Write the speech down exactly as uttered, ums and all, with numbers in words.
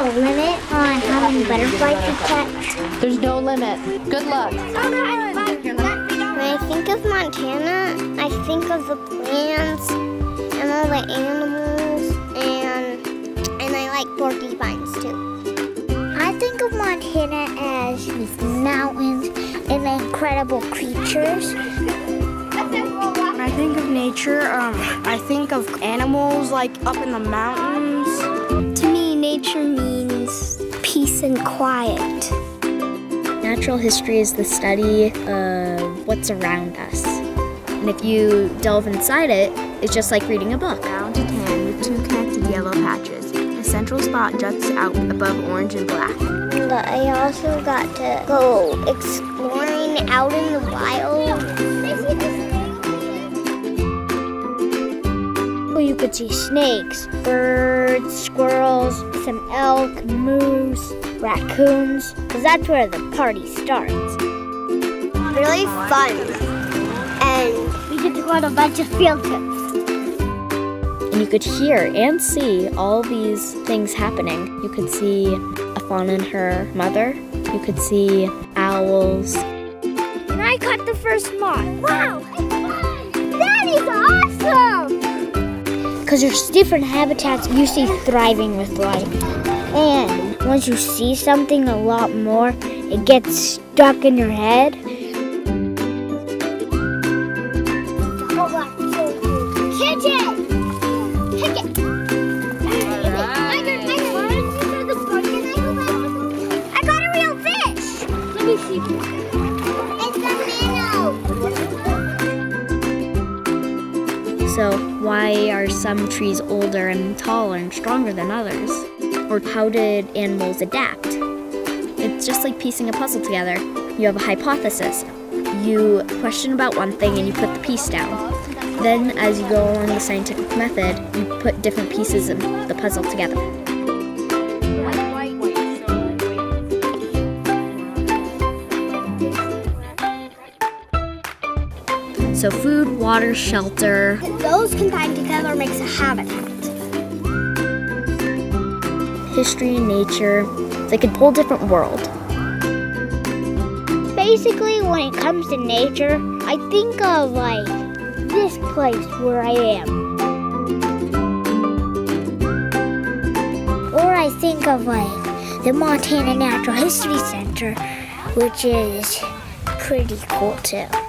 a limit on how many butterflies you catch? There's no limit. Good luck. When I think of Montana, I think of the plants and all the animals, and and I like porcupines too. I think of Montana as these mountains and the incredible creatures. When I think of nature, um, I think of animals like up in the mountains. To me, nature means peace and quiet. Natural history is the study of what's around us. And if you delve inside it, it's just like reading a book. Brown to tan with two connected yellow patches. The central spot juts out above orange and black. But I also got to go exploring out in the wild. You could see snakes, birds, squirrels, some elk, moose, raccoons, because that's where the party starts. Really fun, and we get to go on a bunch of field trips. And you could hear and see all these things happening. You could see a fawn and her mother. You could see owls. And I caught the first moth. Wow! That is awesome! Because there's different habitats you see thriving with life. And once you see something a lot more, it gets stuck in your head. Catch it! Catch it! I got a real fish! Let me see. It's a minnow! So why are some trees older and taller and stronger than others? Or how did animals adapt? It's just like piecing a puzzle together. You have a hypothesis. You question about one thing and you put the piece down. Then as you go along the scientific method, you put different pieces of the puzzle together. So food, water, shelter. Those combined together makes a habitat. History, nature, it's like a whole different world. Basically, when it comes to nature, I think of like this place where I am. Or I think of like the Montana Natural History Center, which is pretty cool too.